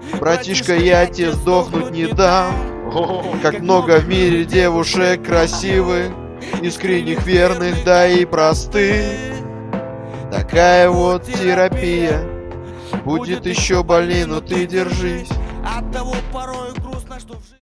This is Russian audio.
Братишка, я тебе сдохнуть не дам. Как много в мире девушек красивых, искренних, верных, да и простых. Такая вот терапия. Будет еще больней, но ты держись. Оттого порой грустно, что в жизни